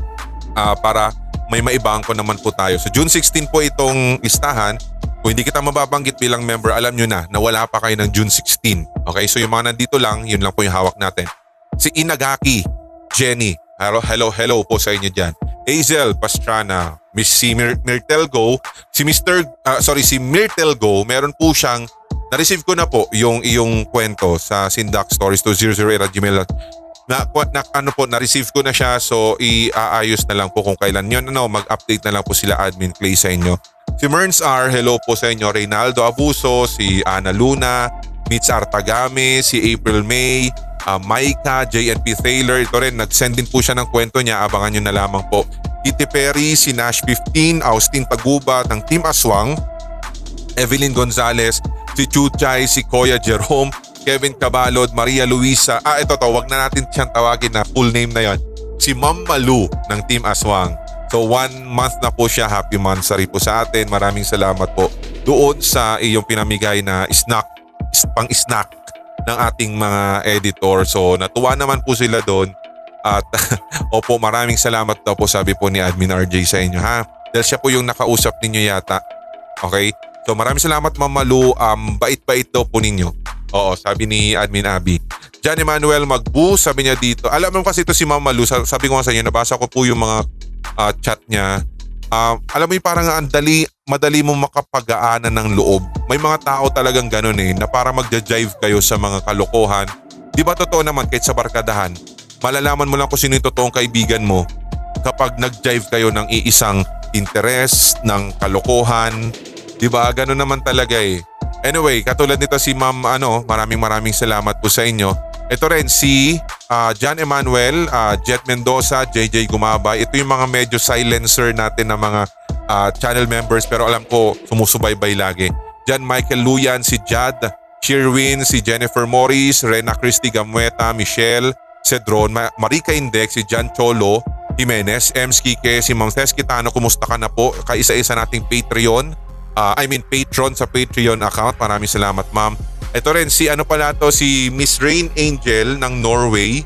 uh, para may maibangko naman po tayo. So June sixteen po itong listahan. Kung hindi kita mababanggit bilang member, alam nyo na na wala pa kayo ng June sixteen. Okay, so yung mga nandito lang, yun lang po yung hawak natin. Si Inagaki, Jenny, hello, hello, hello po sa inyo dyan. Hazel Pastrana, Miss si Mir- Mirtelgo, si Mister Uh, sorry, si Mirtelgo, meron po siyang, na-receive ko na po yung iyong kwento sa Sindak Stories two thousand eight at gmail. Na, na ano po, na-receive ko na siya, so i-aayos na lang po kung kailan yun. Ano, mag-update na lang po sila Admin Clay sa inyo. Si Merns R, hello po sa inyo. Reynaldo Abuso, si Ana Luna, Mitz Artagame, si April May, uh, Maika, J N P Taylor. Ito rin, nag-send din po siya ng kwento niya. Abangan nyo na lamang po. Titi Perry, si Nash fifteen, Austin Taguba ng Team Aswang, Evelyn Gonzalez, si Chuchay, si Koya Jerome, Kevin Cabalod, Maria Luisa. Ah, ito to, wag na natin siyang tawagin na full name na yon. Si Ma'am Malu ng Team Aswang. So one month na po siya. Happy monthsary po sa atin. Maraming salamat po doon sa iyong pinamigay na snack, pang snack ng ating mga editor. So natuwa naman po sila doon. At opo, maraming salamat daw po, sabi po ni Admin R J sa inyo, ha. Dahil siya po yung nakausap ninyo yata. Okay? So maraming salamat Ma'am Malu. Um, bait-bait daw po ninyo. Oo, sabi ni Admin Abby. John Emmanuel Magbu, sabi niya dito. Alam mo kasi ito si Ma'am Malu, sabi ko nga sa inyo, nabasa ko po yung mga uh, chat niya. Uh, alam mo yung parang ang dali, madali mo makapagaanan ng loob. May mga tao talagang ganun eh, na para magja-jive kayo sa mga kalokohan. Di ba totoo naman kahit sa barkadahan? Malalaman mo lang kung sino yung totoong kaibigan mo kapag nag-jive kayo ng iisang interes, ng kalokohan. Diba? Ganun naman talaga eh. Anyway, katulad nito si Ma'am, ano, maraming maraming salamat po sa inyo. Ito rin si uh, John Emmanuel, uh, Jet Mendoza, J J Gumabay. Ito yung mga medyo silencer natin na mga uh, channel members pero alam ko sumusubaybay lagi. John Michael Luyan, si Jad, Sherwin, si Jennifer Morris, Rena Christy Gamueta, Michelle, Cedron, Ma- Marika Index, si John Cholo Jimenez, Ems Kike, si Ma'am Tess Kitano, kumusta ka na po? Kaisa-isa nating Patreon. Uh, I mean patron sa Patreon account. Maraming salamat ma'am. Ito rin si ano pala to, si Miss Rain Angel ng Norway.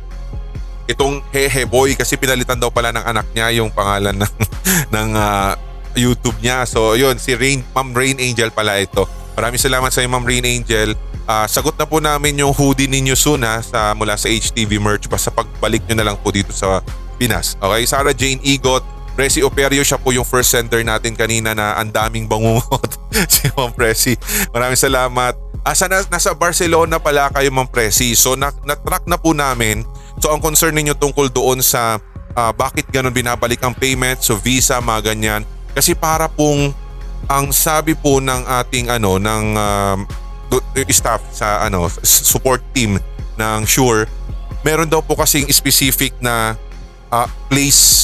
Itong Hehe Boy kasi pinalitan daw pala ng anak niya yung pangalan ng, ng uh, YouTube niya. So yun, si Rain, Ma'am Rain Angel pala ito. Maraming salamat sa iyo Ma'am Rain Angel. Uh, sagot na po namin yung hoodie ninyo soon ha, sa, mula sa H T V merch. Basta pagbalik nyo na lang po dito sa Pinas. Okay, Sarah Jane Igot, Presi Operio, siya po yung first sender natin kanina na ang daming bangungot. Si Ma'am Presi. Maraming salamat. Asa na, nasa Barcelona pala kayo Ma'am Presi. So na, na-track na po namin. So ang concern ninyo tungkol doon sa uh, bakit ganun binabalik ang payment, so visa, mga ganyan. Kasi para pong ang sabi po ng ating ano ng uh, staff sa ano support team ng Sure, meron daw po kasing specific na uh, place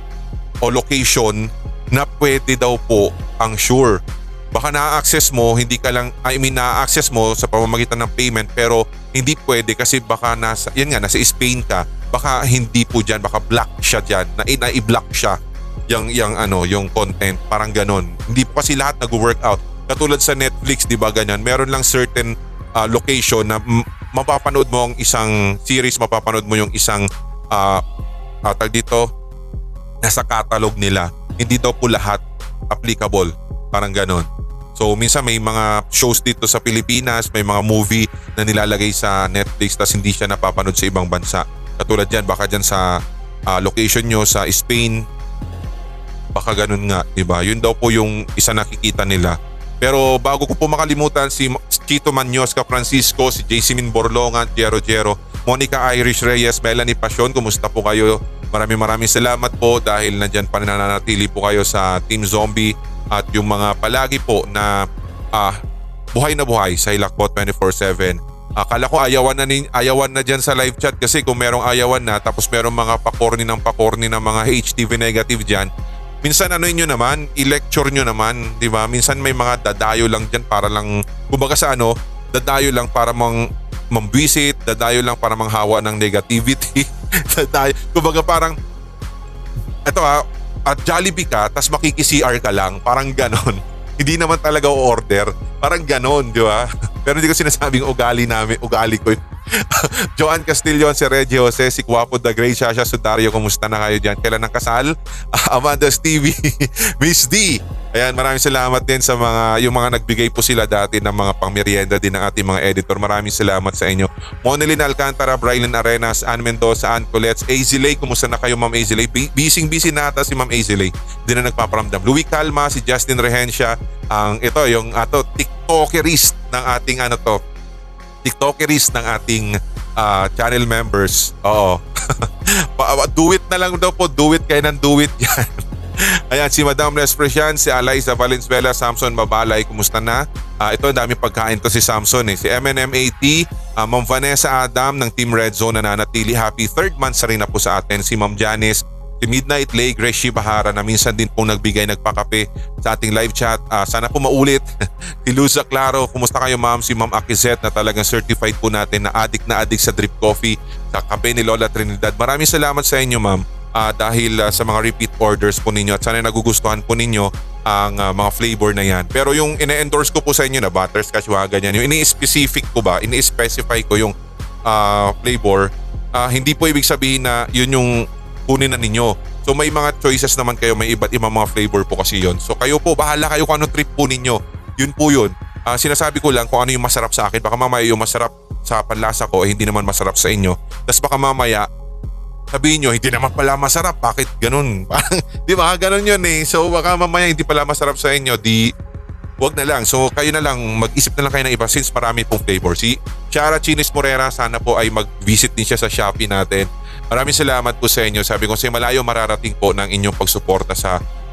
o location na pwede daw po ang Sure. Baka na-access mo, hindi ka lang, I mean na-access mo sa pamamagitan ng payment pero hindi pwede kasi baka nasa, yan nga, nasa Spain ka, baka hindi po dyan, baka block siya dyan, na, na-i-block siya yung, yung, ano, yung content, parang ganon. Hindi po kasi lahat nag-workout. Katulad sa Netflix, di ba ganyan, meron lang certain uh, location na m- mapapanood mo ang isang series, mapapanood mo yung isang uh, uh, tag dito, nasa catalog nila. Hindi daw po lahat applicable. Parang ganon. So minsan may mga shows dito sa Pilipinas, may mga movie na nilalagay sa Netflix tas hindi siya napapanood sa ibang bansa. Katulad dyan, baka dyan sa uh, location nyo sa Spain, baka ganun nga, diba? Yun daw po yung isa nakikita nila. Pero bago ko po makalimutan, si Chito Manyos, Ka Francisco, si Jaycemin Borlongan, Jero Jero, Monica Irish Reyes, Melanie Pasyon, kumusta po kayo? Maraming maraming salamat po dahil nandyan pa nananatili po kayo sa Team Zombie at yung mga palagi po na uh, buhay na buhay sa Hilakbot twenty-four seven. Akala ko ayawan na, nin, ayawan na dyan sa live chat kasi kung merong ayawan na tapos merong mga pakorni ng pakorni ng mga H T V negative dyan, minsan ano nyo naman, i-lecture nyo naman, di ba? Minsan may mga dadayo lang dyan para lang, kumbaga sa ano, dadayo lang para mang mambwisit, dadayo lang para manghawa ng negativity. Dadayo, kumbaga parang, eto ha, at Jollibee ka, tas makiki-C R ka lang, parang ganon. Hindi naman talaga o-order, parang ganon, di ba? Pero hindi ko sinasabing ugali namin, ugali ko. Joanne Castillon, si Reggie Jose, si Guapo the Great, Shasha Sudario, kumusta na kayo dyan? Kailan ang kasal? Uh, Amanda's T V, Miss D. Ayan, maraming salamat din sa mga, yung mga nagbigay po sila dati ng mga pangmerienda din ng ating mga editor. Maraming salamat sa inyo. Monelin Alcantara, Brylin Arenas, Ann Mendoza, Ann Colets, Azilay, kumusta na kayo Ma'am Azilay? Bising-busy na ata si Ma'am Azilay. Hindi na nagpaparamdam. Louie Calma, si Justin Rehencia, ang ito, yung ato, TikTokerist ng ating ano to, TikTokerist ng ating uh, channel members. Oo. Do it na lang daw po. Do it kayo ng do it yan. Ayan, si Madam Respresian, si Eliza Valenzuela, Samson Mabalay, kumusta na? Uh, ito, dami pagkain to si Samson eh. Si M N M A T, uh, Ma'am Vanessa Adam ng Team Red Zone na nanatili. Happy third month sa rin na po sa atin. Si Ma'am Janice, si Midnight Lay, Grace Shibahara na minsan din pong nagbigay, nagpakape sa ating live chat. Uh, sana po maulit. Si Luza Claro, kumusta kayo ma'am? Si Ma'am Akizet na talagang certified po natin na addict na addict sa drip coffee, sa kape ni Lola Trinidad. Maraming salamat sa inyo ma'am uh, dahil uh, sa mga repeat orders po ninyo at sana nagugustuhan po ninyo ang uh, mga flavor na yan. Pero yung ine-endorse ko po sa inyo na butterscotch, mga ganyan, yung ini-specific ko ba, ini-specify ko yung uh, flavor, uh, hindi po ibig sabihin na yun yung kunin na ninyo. So may mga choices naman kayo, may iba't ibang mga flavor po kasi yun. So kayo po, bahala kayo kung anong trip po ninyo. Yun po yun. Uh, sinasabi ko lang kung ano yung masarap sa akin. Baka mamaya yung masarap sa panlasa ko, eh, hindi naman masarap sa inyo. Tapos baka mamaya, sabihin nyo, hindi naman pala masarap. Bakit ganun? Parang, di ba? Ganun yun eh. So baka mamaya hindi pala masarap sa inyo, di wag na lang. So kayo na lang, mag-isip na lang kayo ng iba since marami pong flavor. Si Chara Chinis Morera, sana po ay mag-visit din siya sa Shopee natin. Maraming salamat po sa inyo. Sabi ko sa malayo mararating po ng inyong pagsuporta sa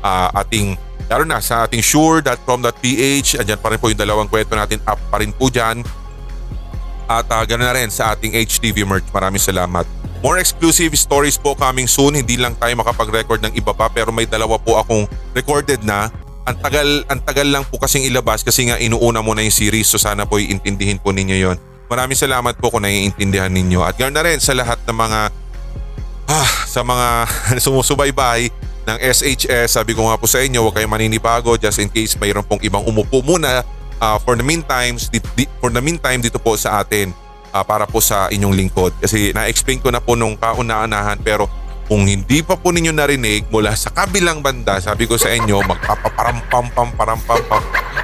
uh, ating, lalo na sa ating sure dot com dot p h. Andyan pa rin po yung dalawang kwento natin, up pa rin po dyan. At uh, ganoon na rin sa ating H T V merch. Maraming salamat. More exclusive stories po coming soon. Hindi lang tayo makapag-record ng iba pa, pero may dalawa po akong recorded na. Ang tagal, ang tagal lang po kasing ilabas kasi nga inuuna mo na yung series, so sana po iintindihin po ninyo yon. Maraming salamat po kung naiintindihan ninyo. At ganoon na rin sa lahat ng mga ah, sa mga sumusubaybay ng S H S. Sabi ko nga po sa inyo, huwag kayong maninibago just in case mayroon pong ibang umupo muna uh, for the meantime, di, di, for the meantime dito po sa atin. Uh, para po sa inyong lingkod. Kasi na-explain ko na po nung kauna-anahan, pero kung hindi pa po ninyo narinig mula sa kabilang banda, sabi ko sa inyo, magpapaparampam-pam-pam-pam.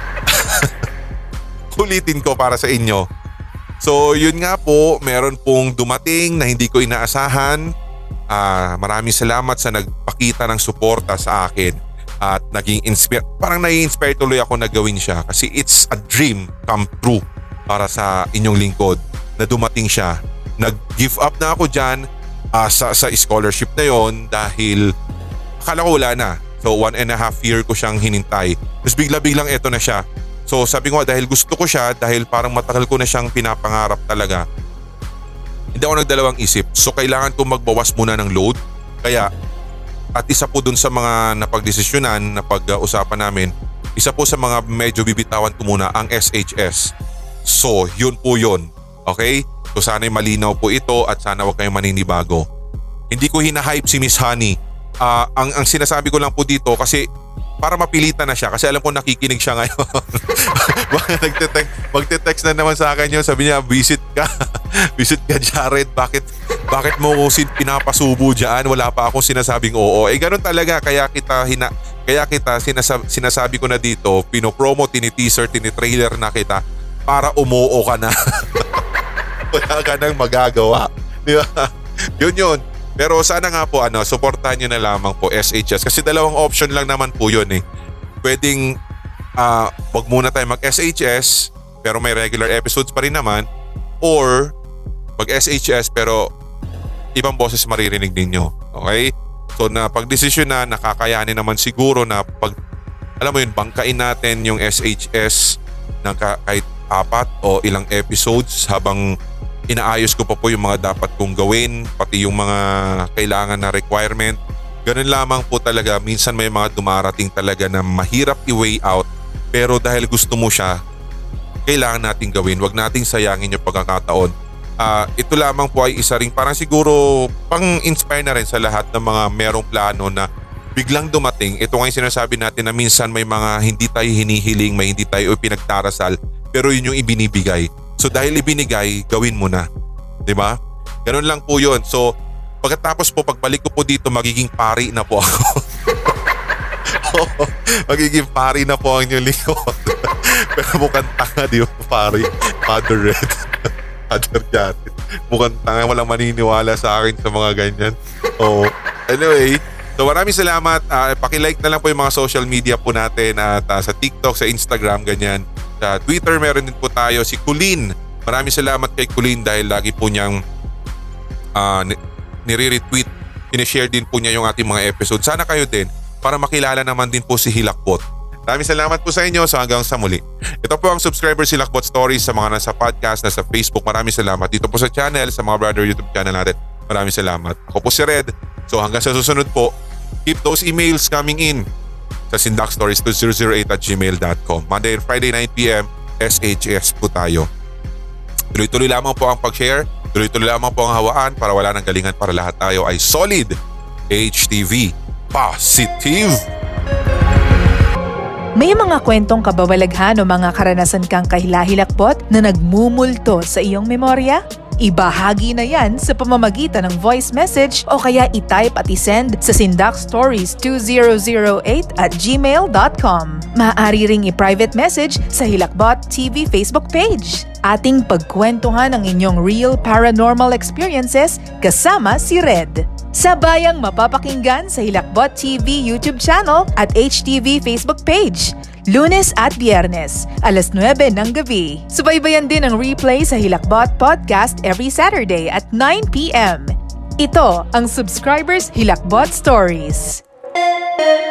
Ulitin ko para sa inyo. So yun nga po, meron pong dumating na hindi ko inaasahan. Uh, maraming salamat sa nagpakita ng suporta sa akin. At naging inspire, parang nai-inspire tuloy ako na gawin siya. Kasi it's a dream come true para sa inyong lingkod na dumating siya. Nag-give up na ako dyan uh, sa, sa scholarship na yon dahil akala ko wala na. So one and a half year ko siyang hinintay. Tapos bigla-biglang eto na siya. So sabi ko dahil gusto ko siya, dahil parang matagal ko na siyang pinapangarap talaga, hindi ako nagdalawang isip. So kailangan ko magbawas muna ng load. Kaya at isa po dun sa mga napagdesisyonan na pag-usapan namin, isa po sa mga medyo bibitawan ko muna ang S H S. So yun po yun. Okay? So sana'y malinaw po ito at sana wag kayong maninibago. Hindi ko hina-hype si Miss Honey. Uh, ang, ang sinasabi ko lang po dito kasi para mapilitan na siya kasi alam ko nakikinig siya ngayon. Nagte-text, magte-text na naman sa akin yun. Sabi niya, visit ka. Visit ka, Jared. Bakit, bakit mo sin pinapasubo dyan? Wala pa akong sinasabing oo. Eh ganun talaga. Kaya kita, hina, kaya kita sinasab, sinasabi ko na dito, pinopromo, tini-teaser, tini-trailer na kita para umuo ka na. Wala ka nang magagawa. Di ba? Yun yun. Pero sana nga po, ano, supportahan nyo na lamang po S H S. Kasi dalawang option lang naman po yun eh. Pwedeng, uh, wag muna tayo mag-S H S, pero may regular episodes pa rin naman. Or, mag-S H S, pero ibang boses maririnig ninyo. Okay? So, na pag-desisyon na, nakakayanin naman siguro na pag, alam mo yun, bangkain natin yung S H S ng kahit apat o ilang episodes habang inaayos ko pa po yung mga dapat kong gawin, pati yung mga kailangan na requirement. Ganun lamang po talaga. Minsan may mga dumarating talaga na mahirap i-way out, pero dahil gusto mo siya, kailangan nating gawin. Huwag nating sayangin yung pagkakataon. Uh, ito lamang po ay isa ring parang siguro pang-inspire na rin sa lahat ng mga merong plano na biglang dumating. Ito nga yung sinasabi natin na minsan may mga hindi tayo hinihiling, may hindi tayo pinagdarasal, pero yun yung ibinibigay. So dahil ibinigay, gawin mo na. Diba? Ganun lang po yun. So pagkatapos po, pagbalik ko po dito, magiging pari na po ako. Magiging pari na po ang inyong lingkod. Pero mukhang tanga, di ba, pari? Father Red. Father Jared. Mukhang tanga, walang maniniwala sa akin sa mga ganyan. Oh, anyway, so maraming salamat. Uh, pakilike na lang po yung mga social media po natin at uh, sa TikTok, sa Instagram, ganyan. Sa Twitter, meron din po tayo si Kulin. Maraming salamat kay Kulin dahil lagi po niyang uh, nire-retweet, sinishare din po niya yung ating mga episode. Sana kayo din para makilala naman din po si Hilakbot. Maraming salamat po sa inyo. So hanggang sa muli. Ito po ang subscriber si Hilakbot Stories sa mga nasa podcast, nasa Facebook. Maraming salamat. Dito po sa channel, sa mga brother YouTube channel natin. Maraming salamat. Ako po si Red. So hanggang sa susunod po, keep those emails coming in sa sindakstories two thousand eight at gmail dot com. Monday and Friday nine p m S H S po tayo. Tuloy-tuloy lamang po ang pag-share. Tuloy-tuloy lamang po ang hawaan para wala nang galingan, para lahat tayo ay solid. H T V Positive. May mga kwentong kababalaghan o mga karanasan kang kahilahilakbot na nagmumulto sa iyong memorya? Ibahagi na yan sa pamamagitan ng voice message o kaya i-type at i-send sa sindakstories two thousand eight at gmail dot com. Maaari ring i-private message sa Hilakbot T V Facebook page. Ating pagkwentuhan ang inyong real paranormal experiences kasama si Red. Sabayang mapapakinggan sa Hilakbot T V YouTube channel at H T V Facebook page. Lunes at Biyernes, alas nuwebe ng gabi. Subaybayan din ang replay sa Hilakbot Podcast every Saturday at nine p m Ito ang Subscribers Hilakbot Stories.